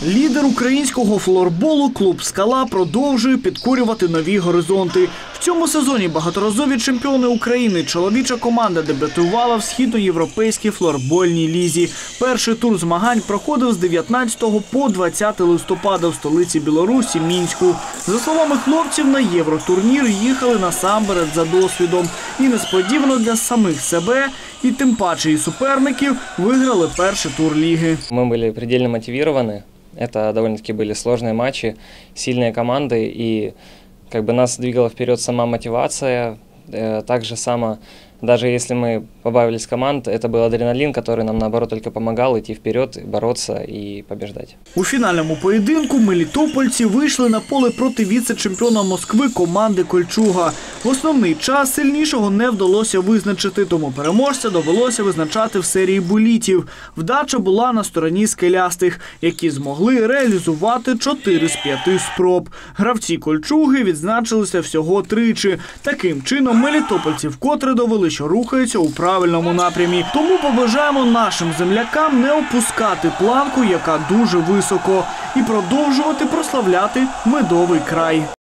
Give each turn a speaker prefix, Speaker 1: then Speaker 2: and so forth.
Speaker 1: Лідер українського флорболу клуб «Скала» продовжує підкорювати нові горизонти. В цьому сезоні багаторазові чемпіони України чоловіча команда дебютувала в східноєвропейській флорбольній лізі. Перший тур змагань проходив з 19 по 20 листопада в столиці Білорусі – Мінську. За словами хлопців, на євротурнір їхали насамперед за досвідом. І несподівано для самих себе, і тим паче і суперників, виграли перший тур ліги.
Speaker 2: Ми були предельно мотивовані. Это довольно-таки были сложные матчи, сильные команды, и нас двигала вперед сама мотивация. Так же само, даже если мы побавились команд, это был адреналин, который нам, наоборот, только помогал идти вперед, бороться и побеждать.
Speaker 1: У фінальному поєдинку мелітопольці вийшли на поле проти віце-чемпіона Москви команди «Кольчуга». В основний час сильнішого не вдалося визначити, тому переможця довелося визначати в серії булітів. Вдача була на стороні скелястих, які змогли реалізувати 4 з 5 спроб. Гравці «Кольчуги» відзначилися всього тричі. Таким чином, мелітопольці вкотре довели, що рухаються у правильному напрямі. Тому побажаємо нашим землякам не опускати планку, яка дуже високо, і продовжувати прославляти медовий край.